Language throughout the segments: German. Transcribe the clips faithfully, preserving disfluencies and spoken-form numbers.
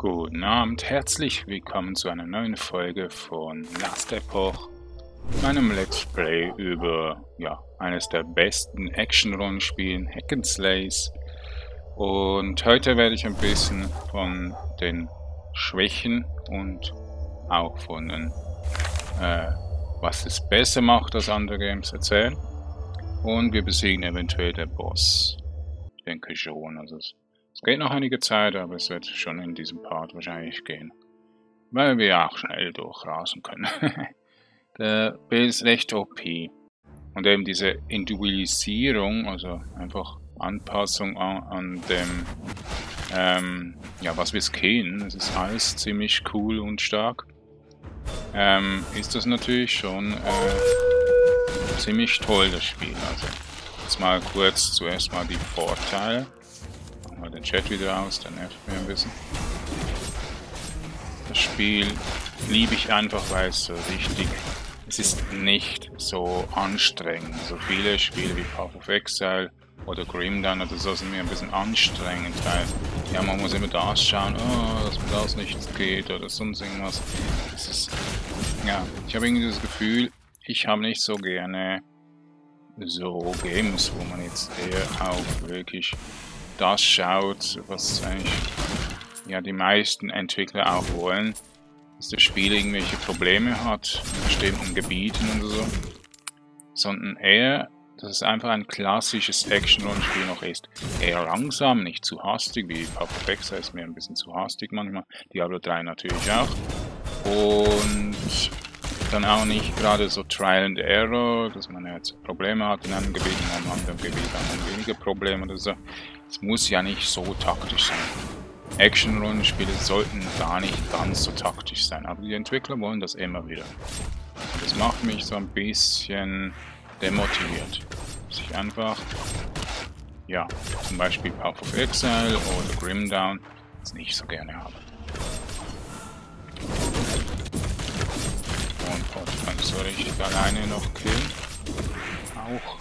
Guten Abend, herzlich willkommen zu einer neuen Folge von Last Epoch, meinem Let's Play über ja, eines der besten Action-Rollenspielen, Hack and Slays. Und heute werde ich ein bisschen von den Schwächen und auch von den, äh, was es besser macht als andere Games erzählen. Und wir besiegen eventuell den Boss. Ich denke schon, also es Es geht noch einige Zeit, aber es wird schon in diesem Part wahrscheinlich gehen. Weil wir auch schnell durchrasen können. Der Bild ist recht O P. Und eben diese Individualisierung, also einfach Anpassung an, an dem, ähm, ja, was wir skillen, das ist alles ziemlich cool und stark. Ähm, ist das natürlich schon äh, ziemlich toll, das Spiel. Also, jetzt mal kurz zuerst mal die Vorteile. Mal den Chat wieder aus, der nervt mir ein bisschen. Das Spiel liebe ich einfach, weil es so richtig, es ist nicht so anstrengend. So viele Spiele wie Path of Exile oder Grim Dawn oder so sind mir ein bisschen anstrengend, weil ja, man muss immer das schauen, oh, dass mir das nicht geht oder sonst irgendwas. Das ist, ja, ich habe irgendwie das Gefühl, ich habe nicht so gerne so Games, wo man jetzt eher auch wirklich das schaut, was eigentlich ja die meisten Entwickler auch wollen, dass das Spiel irgendwelche Probleme hat in bestimmten Gebieten und so, sondern eher, dass es einfach ein klassisches Action-Rollenspiel noch ist. Eher langsam, nicht zu hastig, wie Path of Exile ist mir ein bisschen zu hastig manchmal, Diablo drei natürlich auch, und dann auch nicht gerade so Trial and Error, dass man jetzt Probleme hat in einem Gebiet, in einem anderen Gebiet hat man weniger Probleme oder so. Es muss ja nicht so taktisch sein. Action-Rollenspiele sollten gar nicht ganz so taktisch sein, aber die Entwickler wollen das immer wieder. Das macht mich so ein bisschen demotiviert. Dass ich einfach, ja, zum Beispiel Path of Exile oder Grim Dawn das nicht so gerne habe. Und Portman soll ich alleine noch killen. Auch.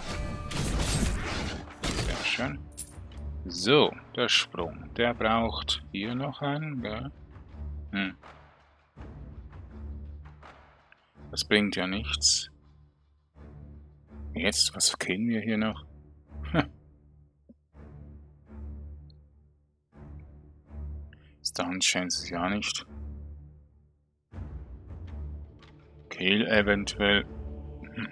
Sehr schön. So, der Sprung. Der braucht hier noch einen, gell? Hm. Das bringt ja nichts. Jetzt, was kennen wir hier noch? Hm. Stun Chance ja nicht. Kill eventuell. Hm.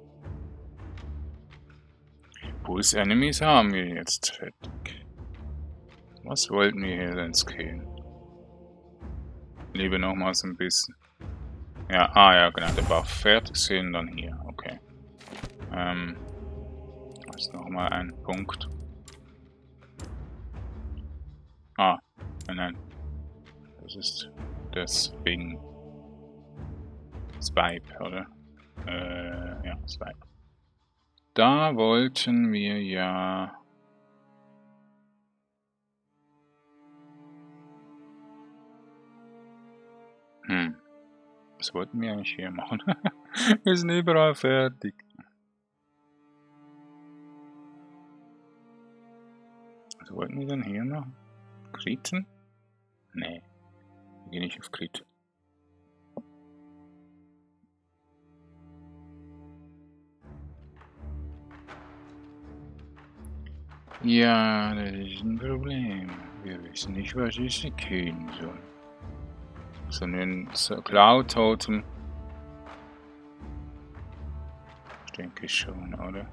Pulse Enemies haben wir jetzt fertig. Was wollten wir hier denn skillen? Lieber nochmals ein bisschen. Ja, ah ja, genau, der Buff fertig sind, dann hier, okay. Ähm, das ist nochmal ein Punkt. Ah, nein, nein. Das ist das Wing. Swipe, oder? Äh, ja, Swipe. Da wollten wir ja... Hm. Was wollten wir eigentlich hier machen? Wir sind überall fertig. Was wollten wir denn hier noch? Kriten? Nee. Wir gehen nicht auf Kriten. Ja, das ist ein Problem. Wir wissen nicht, was ich killen soll. So ein Cloud Totem. Ich denke schon, oder?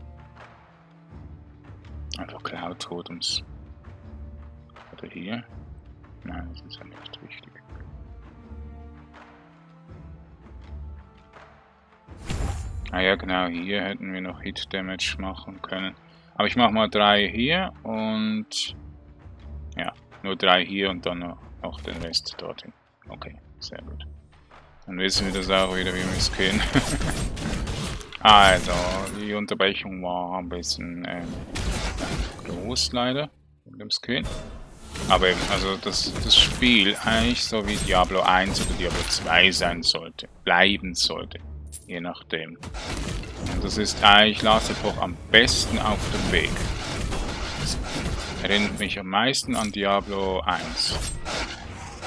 Einfach Cloud Totems. Oder hier? Nein, das ist ja nicht wichtig. Ah ja, genau, hier hätten wir noch Hit Damage machen können. Aber ich mache mal drei hier und ja, nur drei hier und dann noch, noch den Rest dorthin. Okay, sehr gut. Dann wissen wir das auch wieder, wie wir es kennen. Also, die Unterbrechung war ein bisschen äh, groß leider mit dem Skin. Aber eben, also das, das Spiel eigentlich so wie Diablo eins oder Diablo zwei sein sollte, bleiben sollte, je nachdem. Und das ist eigentlich Last Epoch am besten auf dem Weg. Das erinnert mich am meisten an Diablo eins.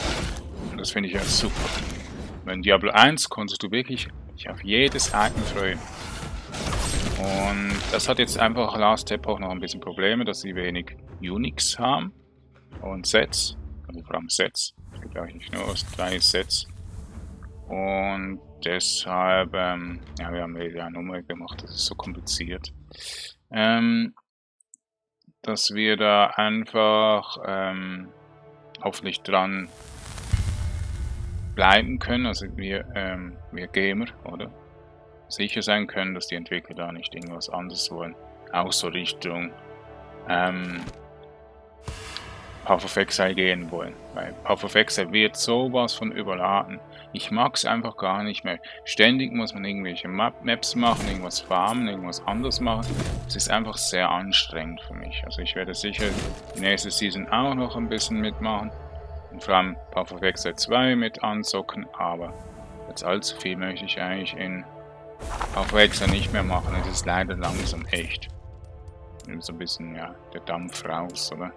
das finde ich ja super. In Diablo eins konntest du wirklich dich auf jedes Item freuen. Und das hat jetzt einfach Last Epoch noch ein bisschen Probleme, dass sie wenig Unix haben und Sets, also vor allem Sets. Es gibt eigentlich nur drei Sets. Und deshalb, ähm, ja, wir haben wieder eine Nummer gemacht, das ist so kompliziert. Ähm, dass wir da einfach ähm, hoffentlich dran bleiben können, also wir, ähm, wir Gamer, oder? Sicher sein können, dass die Entwickler da nicht irgendwas anderes wollen, auch so Richtung ähm, Path of Exile gehen wollen, weil Path of Exile wird sowas von überladen. Ich mag es einfach gar nicht mehr. Ständig muss man irgendwelche Map Maps machen, irgendwas farmen, irgendwas anderes machen. Es ist einfach sehr anstrengend für mich. Also ich werde sicher die nächste Season auch noch ein bisschen mitmachen und vor allem Path of Exile zwei mit anzocken, aber jetzt allzu viel möchte ich eigentlich in Path of Exile nicht mehr machen. Es ist leider langsam echt. So ein bisschen, ja, der Dampf raus, oder?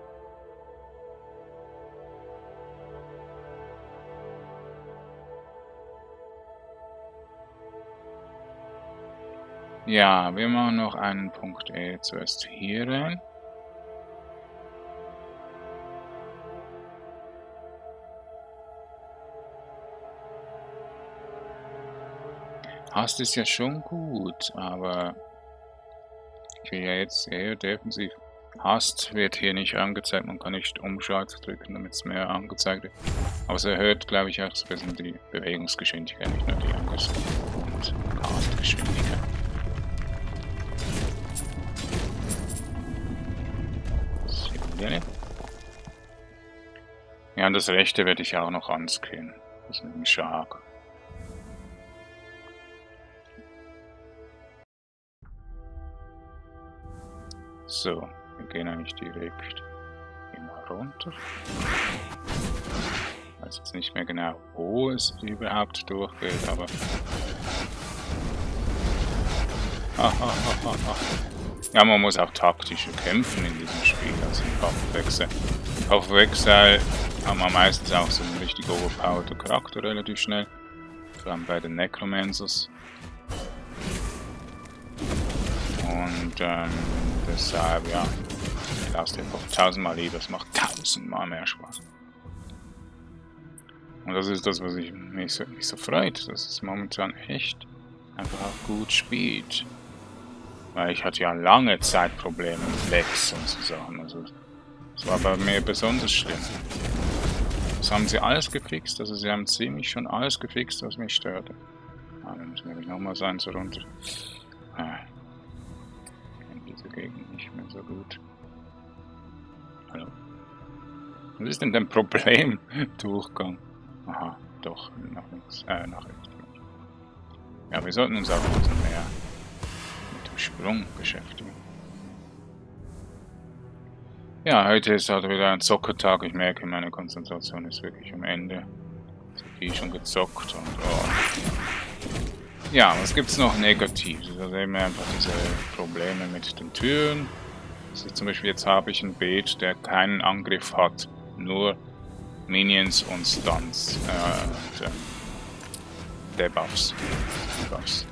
Ja, wir machen noch einen Punkt E zuerst hier rein. Hast ist ja schon gut, aber ich will ja jetzt eher defensiv. Hast wird hier nicht angezeigt, man kann nicht Umschalt drücken, damit es mehr angezeigt wird. Aber es erhöht, glaube ich, auch so ein bisschen die Bewegungsgeschwindigkeit, nicht nur die Angriffs- und Castgeschwindigkeit. Ja, und das rechte werde ich auch noch anscannen. Das mit dem Shark. So, wir gehen eigentlich direkt immer runter. Ich weiß jetzt nicht mehr genau, wo es überhaupt durchgeht, aber... Ja, man muss auch taktischer kämpfen in diesem Spiel, also in Path of Exile. Path of Exile hat man meistens auch so einen richtig overpowerten Charakter relativ schnell. Vor allem bei den Necromancers. Und ähm, deshalb, ja, ich lasse den einfach tausendmal lieber, es macht tausendmal mehr Spaß. Und das ist das, was ich, mich, so, mich so freut, dass es momentan echt einfach auch gut spielt. Weil ich hatte ja lange Zeit Probleme mit Lags und so Sachen, also das war bei mir besonders schlimm. Das haben sie alles gefixt, also sie haben ziemlich schon alles gefixt, was mich störte. Ah, dann müssen wir nochmal sein, so runter. Ah. Diese Gegend nicht mehr so gut. Hallo? Was ist denn dein Problem? Durchgang. Aha, doch, nach links, äh, nach rechts. Ja, wir sollten uns auch ein bisschen mehr mit dem Sprung beschäftigen. Ja, heute ist halt wieder ein Zockertag. Ich merke, meine Konzentration ist wirklich am Ende. So viel schon gezockt und oh. Ja, was gibt's noch Negatives? Also eben einfach diese Probleme mit den Türen. Also zum Beispiel jetzt habe ich ein Beet, der keinen Angriff hat, nur Minions und Stuns äh, und äh, Debuffs. Debuffs.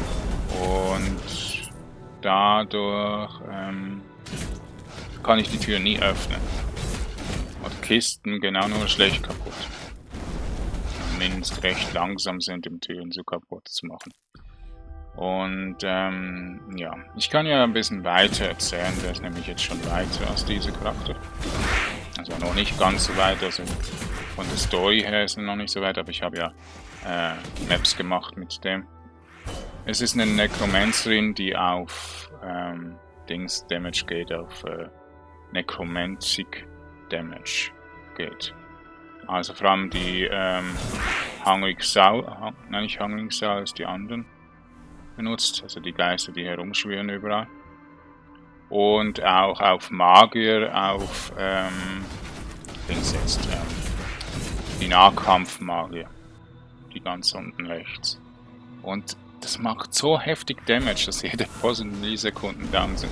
Und dadurch ähm, kann ich die Tür nie öffnen. Und Kisten genau nur schlecht kaputt. Mindestens recht langsam sind, um Türen so kaputt zu machen. Und ähm, ja, ich kann ja ein bisschen weiter erzählen, der ist nämlich jetzt schon weiter als dieser Charakter. Also noch nicht ganz so weit, also von der Story her ist er noch nicht so weit, aber ich habe ja äh, Maps gemacht mit dem. Es ist eine Necromancerin, die auf ähm, Dings Damage geht, auf äh, Necromantic Damage geht. Also vor allem die ähm, Hungry Soul, nein nicht Hungry Soul, ist die anderen benutzt, also die Geister, die herumschwirren überall. Und auch auf Magier, auf ähm, links jetzt, ähm, die Nahkampfmagier, die ganz unten rechts. Und das macht so heftig Damage, dass jede Boss in Millisekunden down sind.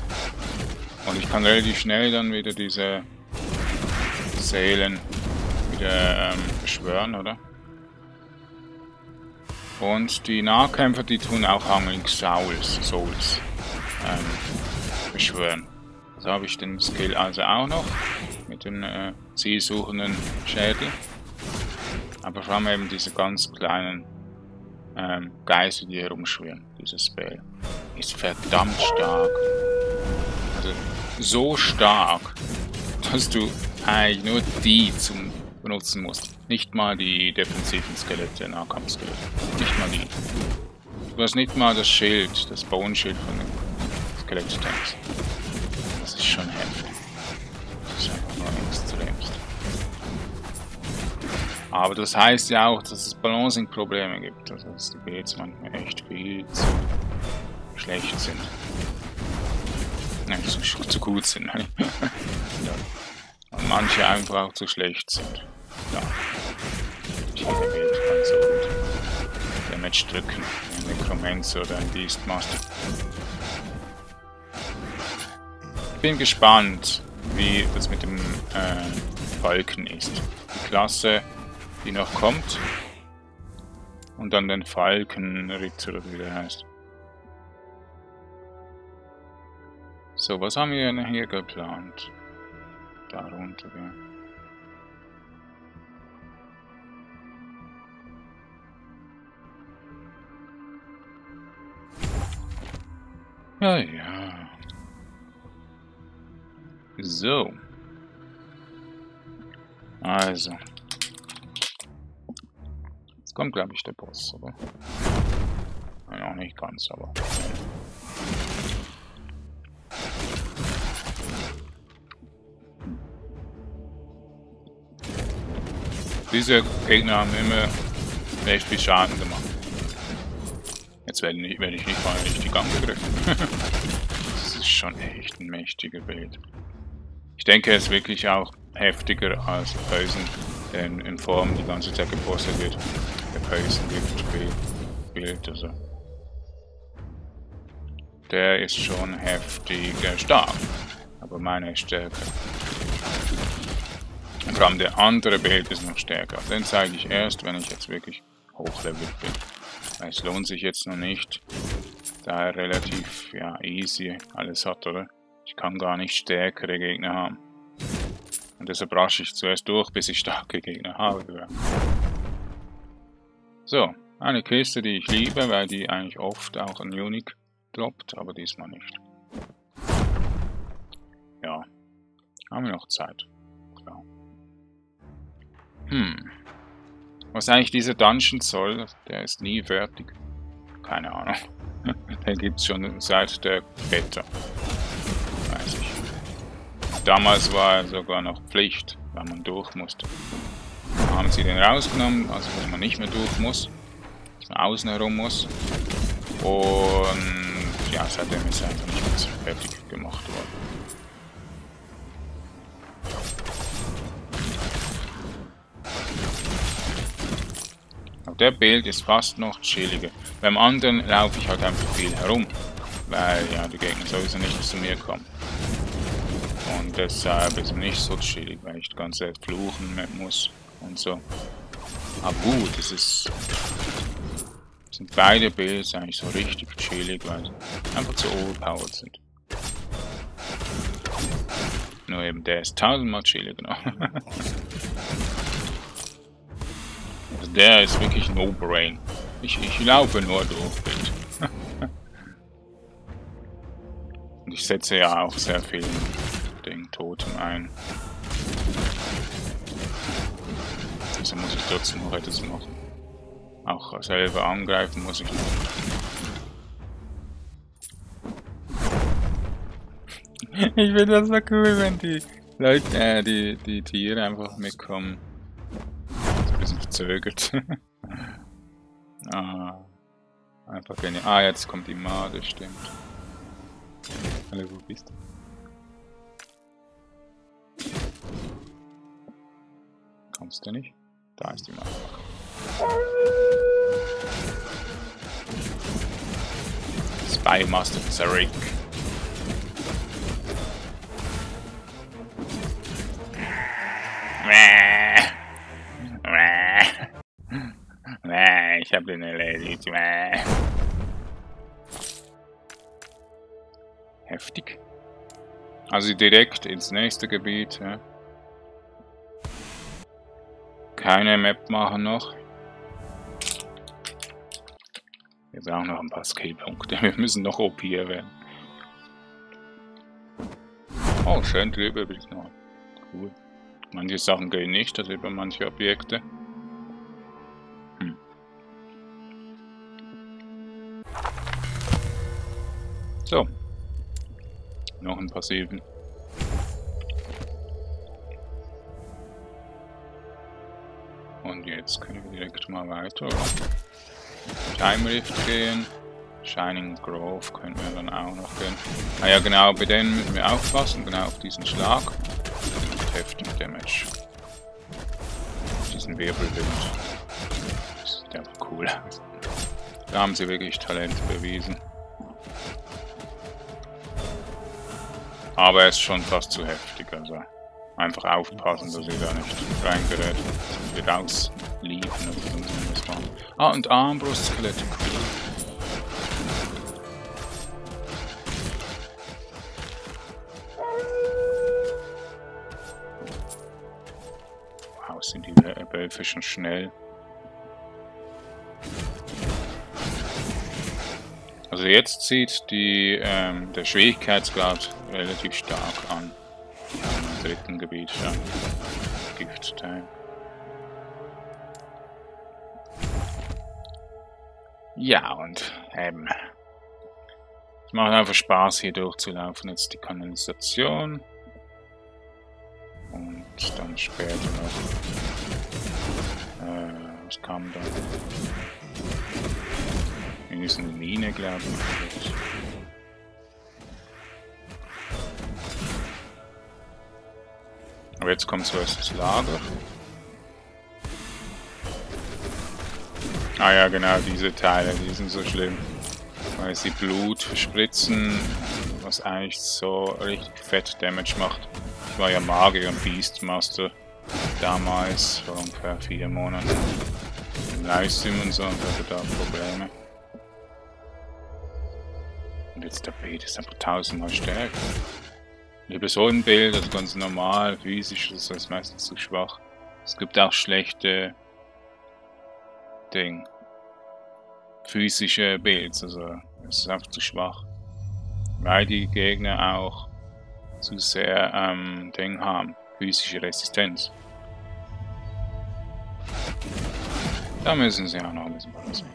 Und ich kann relativ schnell dann wieder diese Seelen wieder ähm, beschwören, oder? Und die Nahkämpfer, die tun auch Hungering Souls, Souls ähm, beschwören. So habe ich den Skill also auch noch mit dem äh, zielsuchenden Schädel. Aber vor allem eben diese ganz kleinen ähm, Geister, die herumschwirren. Dieses Spell ist verdammt stark. Also so stark, dass du eigentlich nur die zum benutzen musst. Nicht mal die defensiven Skelette, Nahkampfskelette. Nicht mal die. Du hast nicht mal das Schild, das Bone-Schild von den Skelett-Tanks. Das ist schon heftig. Das ist einfach nur extremst. Aber das heißt ja auch, dass es Balancing-Probleme gibt. Also dass die Builds manchmal echt viel zu schlecht sind. Nein, zu, zu gut sind. Ja. Und manche einfach auch zu schlecht sind. Ja. Jeder Bild kann so gut Damage drücken. Ein Necromancer oder ein Beastmaster. Ich bin gespannt, wie das mit dem äh, Falken ist. Die Klasse, die noch kommt. Und dann den Falkenritter, oder wie der heißt. So, was haben wir denn hier geplant? Da runter, ja. Ja, ja. So. Also. Jetzt kommt, glaube ich, der Boss, oder? Ja, noch nicht ganz, aber... Diese Gegner haben immer recht viel Schaden gemacht. Jetzt werde ich, werde ich nicht mal richtig angegriffen. Das ist schon echt ein mächtiger Bild. Ich denke, er ist wirklich auch heftiger als Poison, der in, in Form die ganze Zeit gepostet wird. Der Poison-Gift-Bild, also. Der ist schon heftig äh, stark, aber meine ist stärker. Und vor allem der andere Bild ist noch stärker. Den zeige ich erst, wenn ich jetzt wirklich hochlevelt bin. Es lohnt sich jetzt noch nicht, da er relativ ja, easy alles hat, oder? Ich kann gar nicht stärkere Gegner haben. Und deshalb rasche ich zuerst durch, bis ich starke Gegner habe. So, eine Kiste, die ich liebe, weil die eigentlich oft auch ein Unique droppt, aber diesmal nicht. Ja, haben wir noch Zeit. Klar. Hm. Was eigentlich dieser Dungeon soll, der ist nie fertig. Keine Ahnung. Den gibt es schon seit der Beta. Weiß ich. Damals war er sogar noch Pflicht, weil man durch musste. Dann haben sie den rausgenommen, also dass man nicht mehr durch muss. Dass man außen herum muss. Und ja, seitdem ist er einfach nicht mehr fertig gemacht worden. Der Bild ist fast noch chilliger. Beim anderen laufe ich halt einfach viel herum, weil ja die Gegner sowieso nicht zu mir kommen. Und deshalb ist es nicht so chillig, weil ich die ganze Zeit fluchen muss und so. Aber gut, es ist sind beide Builds eigentlich so richtig chillig, weil sie einfach zu overpowered sind. Nur eben der ist tausendmal chilliger noch. Also der ist wirklich no-brain. Ich, ich laufe nur durch. Und ich setze ja auch sehr viel den Totem ein. Also muss ich trotzdem noch etwas machen. Auch selber angreifen muss ich noch. Ich finde das so cool, wenn die Leute, äh, die, die Tiere einfach mitkommen. Ein bisschen verzögert. Ah, einfach genial. Ah, jetzt kommt die Made, stimmt. Hallo, wo bist du? Kommst du nicht? Da ist die Made. Spymaster Zarek. ich habe den erledigt. Mäh. Heftig. Also direkt ins nächste Gebiet. Ja. Keine Map machen noch. Jetzt auch noch ein paar Skillpunkte. Wir müssen noch O P werden. Oh, schön drüber bin ich noch. Cool. Manche Sachen gehen nicht, also über manche Objekte. Hm. So. Noch ein passiven. Und jetzt können wir direkt mal weiter. Time Rift gehen. Shining Grove können wir dann auch noch gehen. Ah ja, genau, bei denen müssen wir aufpassen, genau auf diesen Schlag. Und heftig Damage. Diesen Wirbelwind. Das sieht einfach cool aus. Da haben sie wirklich Talent bewiesen. Aber er ist schon fast zu heftig, also einfach aufpassen, dass ihr da nicht reingerät. Wir rausliefen oder was war. Ah, und Armbrustskelette. Wow, sind die Wölfe schon schnell. Also jetzt zieht die, ähm, der Schwierigkeitsgrad relativ stark an. Im dritten Gebiet schon. Giftteil. Ja, und eben. Es macht einfach Spaß hier durchzulaufen. Jetzt die Kanalisation. Und dann später noch. Äh, was kam da? Irgendwie ist eine Mine, glaube ich. Aber jetzt kommt zuerst das Lager. Ah ja, genau, diese Teile, die sind so schlimm. Weil sie Blut spritzen, was eigentlich so richtig fett Damage macht. Ich war ja Magier und Beastmaster damals, vor ungefähr vier Monaten. Im Livestream und so, und hatte da Probleme. Und jetzt der Beat ist einfach tausendmal stärker. Über so ein Bild, also ganz normal, physisch, das ist meistens zu schwach. Es gibt auch schlechte Ding, physische Builds, also es ist einfach zu schwach. Weil die Gegner auch zu sehr ähm, Ding haben, physische Resistenz. Da müssen sie auch noch ein bisschen balancieren.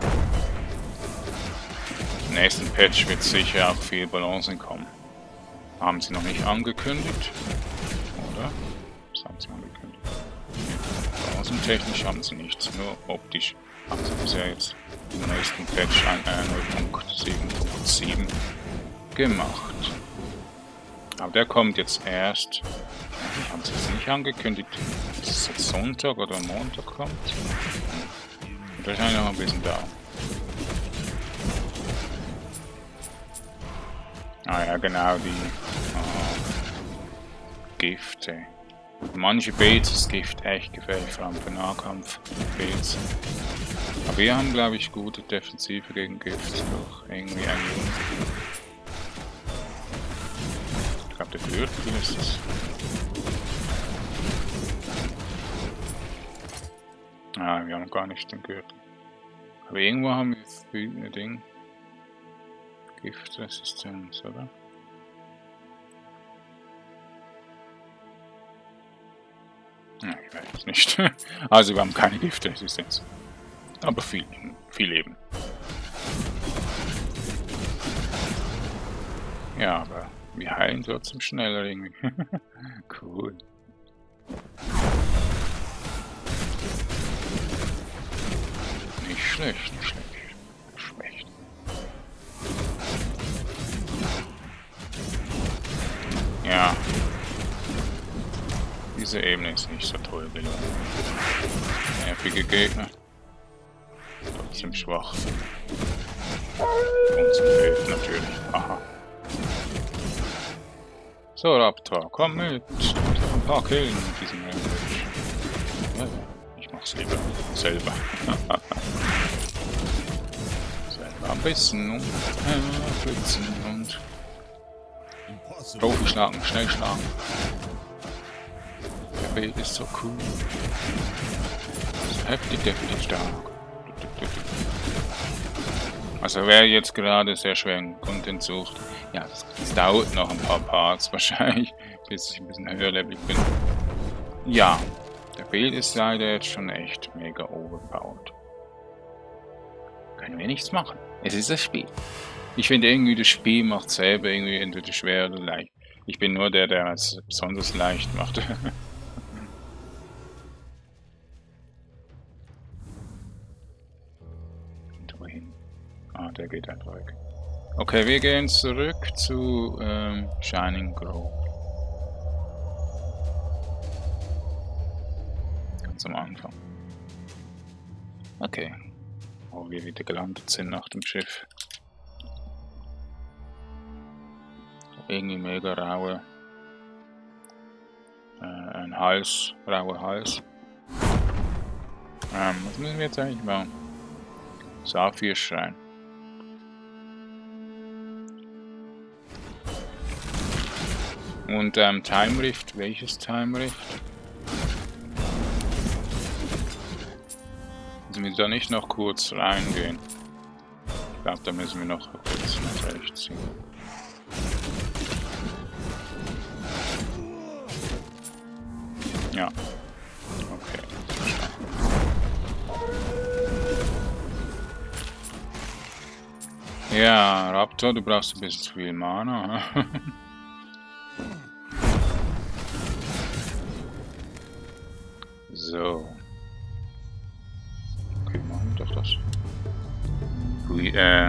Im nächsten Patch wird sicher auch viel Balance kommen. Haben sie noch nicht angekündigt, oder? Was haben sie angekündigt? Balancentechnisch haben sie nichts, nur optisch haben sie bisher jetzt im nächsten Patch ein äh, null Punkt sieben Punkt sieben gemacht. Aber der kommt jetzt erst. Haben sie es nicht angekündigt, dass es jetzt Sonntag oder Montag kommt? Und wahrscheinlich noch ein bisschen da. Ah ja, genau, die oh, Gifte. Manche Baits ist Gift echt gefährlich, vor allem für Nahkampf-Baits. Aber wir haben, glaube ich, gute Defensive gegen Gift. Doch irgendwie ein Jungen. Ich glaube, der Gürtel ist es. Ah, wir haben gar nicht den Gürtel. Aber irgendwo haben wir ein Ding. Giftresistenz, oder? Ja, ich weiß es nicht. Also wir haben keine Giftresistenz. Aber viel, viel Leben. Ja, aber wir heilen trotzdem schneller irgendwie. Cool. Nicht schlecht, nicht schlecht. Schlecht. Ja. Diese Ebene ist nicht so toll gelungen. Nervige Gegner. Trotzdem schwach. Und zum Bild natürlich. Aha. So, Raptor, komm mit. Ein paar Killen mit diesem Rampage. Ja, ich mach's lieber selber. bissen und äh, flitzen und Profi schlagen, schnell schlagen. Der Bild ist so cool. So heftig, deftig stark. Also wer jetzt gerade sehr schweren Content sucht, ja, das, das dauert noch ein paar Parts wahrscheinlich, bis ich ein bisschen höher levelig bin. Ja, der Bild ist leider jetzt schon echt mega overpowered. Können wir nichts machen. Es ist das Spiel. Ich finde irgendwie, das Spiel macht selber irgendwie entweder schwer oder leicht. Ich bin nur der, der es besonders leicht macht. Und wohin? Ah, der geht einfach weg. Okay, wir gehen zurück zu ähm, Shining Grove. Ganz am Anfang. Okay. Wo wir wieder gelandet sind nach dem Schiff. Irgendwie mega raue. Äh, ein Hals, rauer Hals. Ähm, was müssen wir jetzt eigentlich machen? Saphir-Schrein. Und ähm, Time Rift, welches Time Rift? Müssen wir da nicht noch kurz reingehen? Ich glaube, da müssen wir noch kurz nach rechts ziehen. Ja. Okay. Ja, Raptor, du brauchst ein bisschen zu viel Mana. So. Okay, machen wir doch das. Ru äh,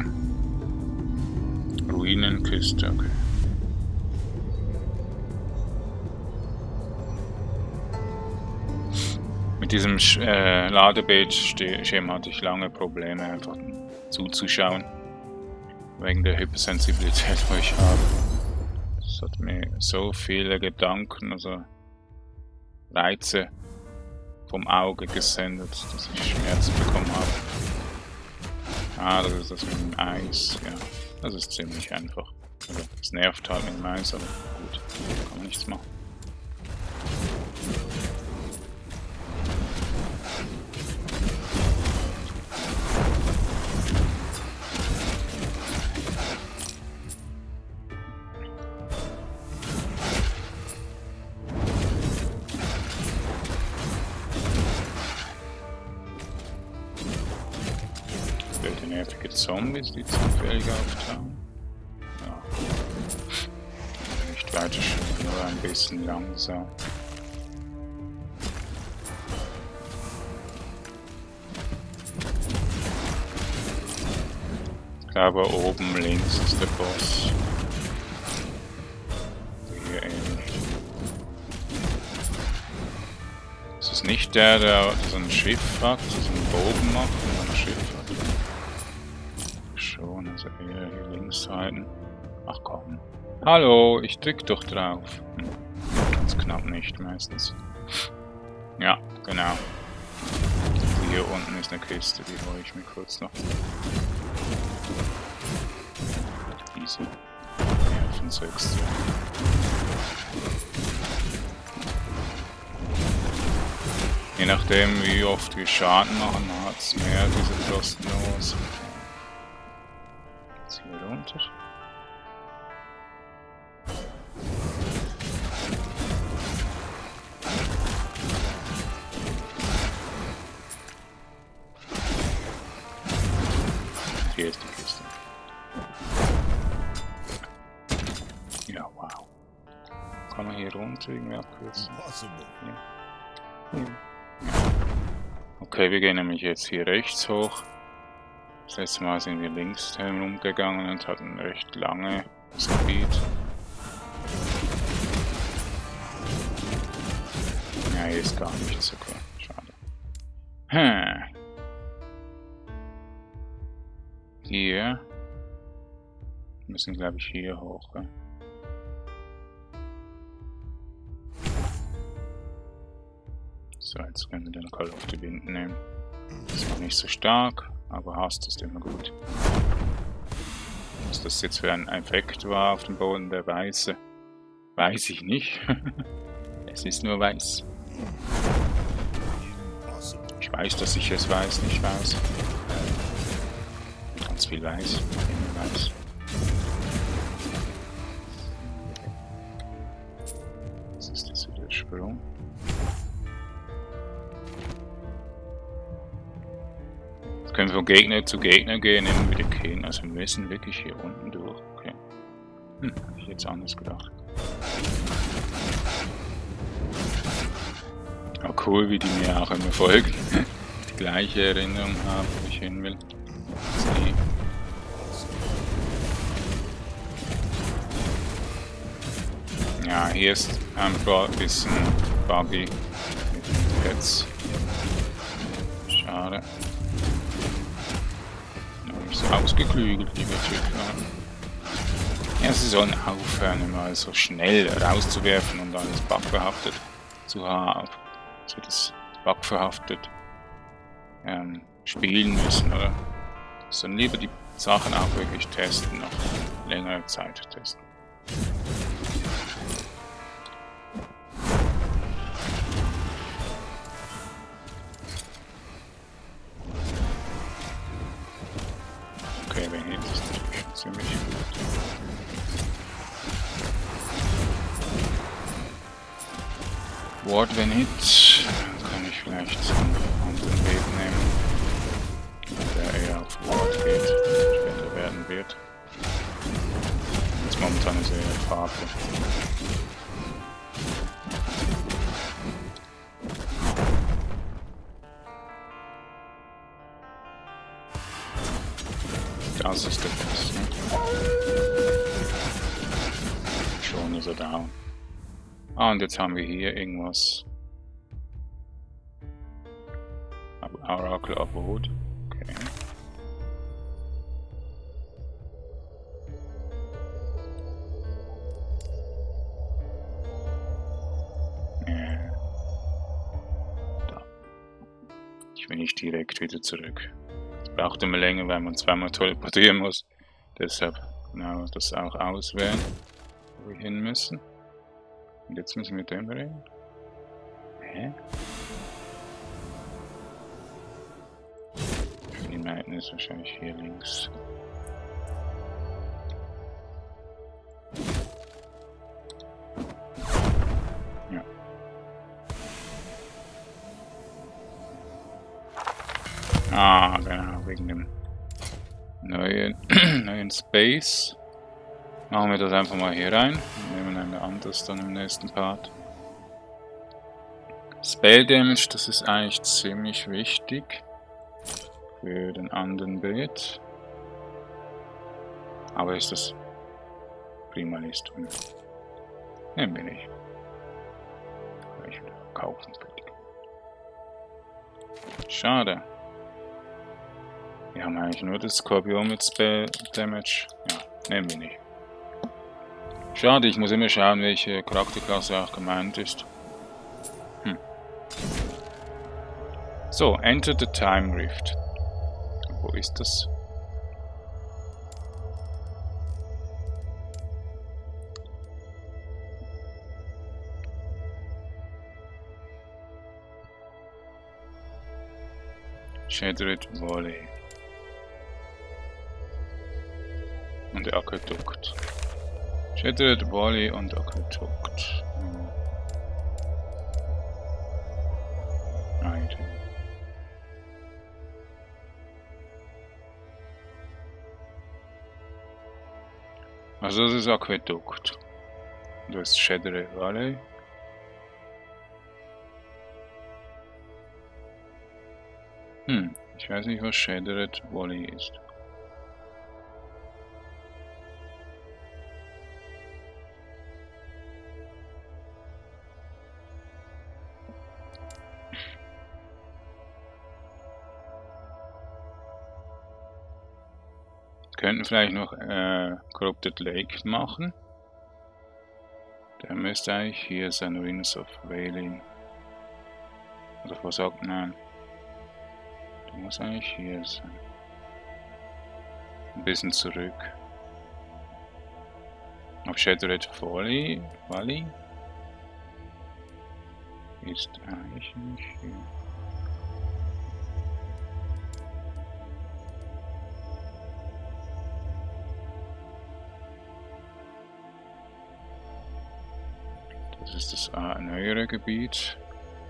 Ruinenkiste, okay. Mit diesem äh, Ladebild-Schema hatte ich lange Probleme, einfach zuzuschauen. Wegen der Hypersensibilität, die ich habe. Das hat mir so viele Gedanken, also Reize vom Auge gesendet, dass ich Schmerzen bekommen habe. Ah, das ist das mit dem Eis, ja. Das ist ziemlich einfach. Also, das nervt halt mit dem Eis, aber gut, kann man nichts machen. Nervige Zombies, die zufällig auftauchen. Ja. Nicht weiter schön, nur ein bisschen langsam. Ich glaube, oben links ist der Boss. Hier ähnlich. Ist es nicht der, der so ein Schiff hat, so einen Bogen macht und ein Schiff hat? Schon, also eher hier links halten. Ach komm. Hallo, ich drück doch drauf. Hm. Ganz knapp nicht meistens. Ja, genau. Hier unten ist eine Kiste, die hole ich mir kurz noch. Diese Nervensechste. Je nachdem, wie oft wir Schaden machen, hat es mehr diese kostenlos. Jetzt hier runter. Hier ist die Kiste. Ja, wow. Kann man hier runter irgendwie abkürzen? Ja. Ja. Okay, wir gehen nämlich jetzt hier rechts hoch. Das letzte Mal sind wir links herumgegangen und hatten recht lange das Gebiet. Ja, hier ist gar nichts, okay, schade. Hm. Hier. Wir müssen, glaube ich, hier hoch. Gell? So, jetzt können wir den Call of the Wind nehmen. Das war nicht so stark, aber Hast ist immer gut. Was das jetzt für ein Effekt war auf dem Boden der Weiße, weiß ich nicht. Es ist nur weiß. Ich weiß, dass ich es weiß, nicht weiß. Ganz viel weiß, immer weiß. Was ist das für der Sprung? Jetzt können wir von Gegner zu Gegner gehen, immer wieder gehen. Also wir müssen wirklich hier unten durch. Okay. Hm, hätte ich jetzt anders gedacht. Aber cool, wie die mir auch immer folgen. Die gleiche Erinnerung haben, wo ich hin will. Ja, hier ist einfach ein bisschen buggy mit den Pets. Schade. Noch nicht so ausgeklügelt, liebe Typen. Ja, sie sollen aufhören, immer so schnell rauszuwerfen und alles bugverhaftet zu haben. So das bugverhaftet ähm, spielen müssen, oder? Sondern lieber die Sachen auch wirklich testen, nach längerer Zeit testen. Okay, wenn jetzt ist natürlich ziemlich gut. Ward wenn Hit, kann ich vielleicht einen anderen Weg nehmen, der eher auf Ward geht, später werden wird. Jetzt momentan ist er eher Farbe. Das ist der Beste. Schon ist er down. Ah, und jetzt haben wir hier irgendwas. Oracle of Wood. Okay. Ja. Da. Ich will nicht direkt wieder zurück. Es braucht immer länger, weil man zweimal teleportieren muss. Deshalb genau das auch auswählen, wo wir hin müssen. Und jetzt müssen wir mit dem reden. Hä? Die Meiten ist wahrscheinlich hier links. Ja. Ah, genau, wegen dem neuen, neuen Space. Machen wir das einfach mal hier rein. Wir nehmen eine anderes dann im nächsten Part. Spell Damage, das ist eigentlich ziemlich wichtig für den anderen Bild. Aber ist das prima Listung? Nehmen wir nicht. Kann ich wieder kaufen. Schade. Wir haben eigentlich nur das Skorpion mit Spell Damage. Ja, nehmen wir nicht. Schade, ich muss immer schauen, welche Charakterklasse auch gemeint ist. Hm. So, Enter the Time Rift. Wo ist das? Shattered Valley. Und der Aquädukt. Shattered Valley und Aquädukt. Hm. Right. Also das ist Aquädukt. Das ist Shattered Valley. Hm, ich weiß nicht, was Shattered Valley ist. Könnten vielleicht noch äh, Corrupted Lake machen. Der müsste eigentlich hier sein, Ruins of Wailing. Oder was sagt man? Der muss eigentlich hier sein. Ein bisschen zurück. Auf Shattered Valley, Valley ist eigentlich nicht hier. Das ist das äh, neuere Gebiet.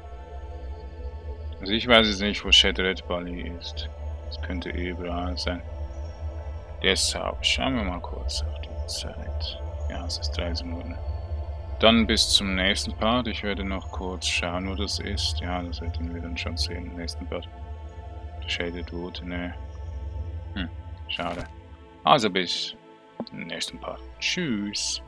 Also ich weiß jetzt nicht, wo Shattered Valley ist. Das könnte überall sein. Deshalb schauen wir mal kurz auf die Zeit. Ja, es ist dreizehn Uhr. Dann bis zum nächsten Part. Ich werde noch kurz schauen, wo das ist. Ja, das werden wir dann schon sehen im nächsten Part. Shaded Wood, ne. Hm, schade. Also bis zum nächsten Part. Tschüss.